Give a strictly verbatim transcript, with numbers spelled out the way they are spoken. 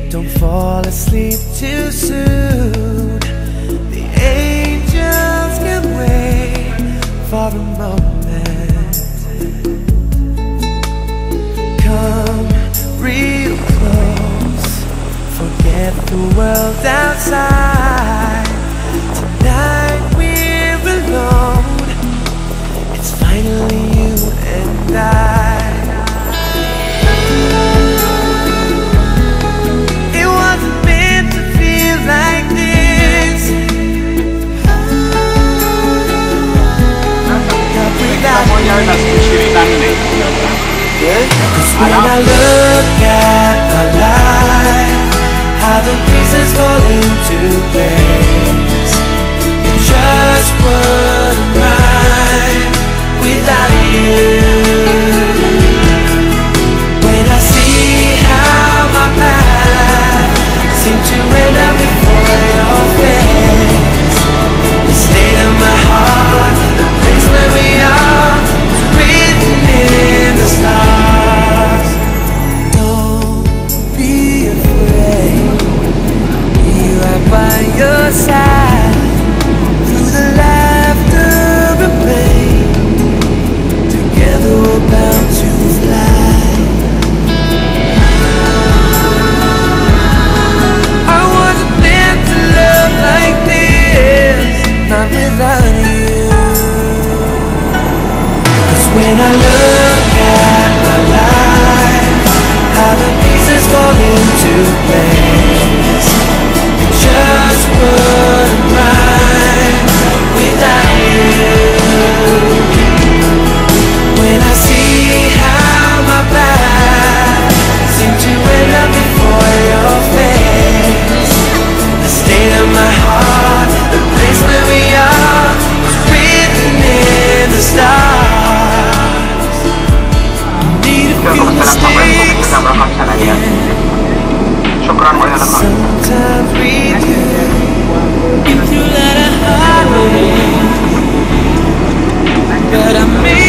Don't fall asleep too soon. The angels can wait for a moment. Come real close, forget the world outside. Tonight we're alone, it's finally you and I. Cause when I look at my life, how the pieces fall into place, it just wouldn't right without you. When I see how my path seemed to end up before your face, the state of my heart, the place where we are, is written in the stars. Don't be afraid, be right by your side, through the laughter and pain, together we're bound to fly. I wasn't meant to love like this, not without you. Cause when I look at my life, how the pieces fall into place, it just wouldn't right without you. When I see how my path seemed to end up before your face, the state of my heart, the place where we are, was written in the stars. Need a few mistakes, yeah. Sometimes we do. Been through a lot of heartache, but I made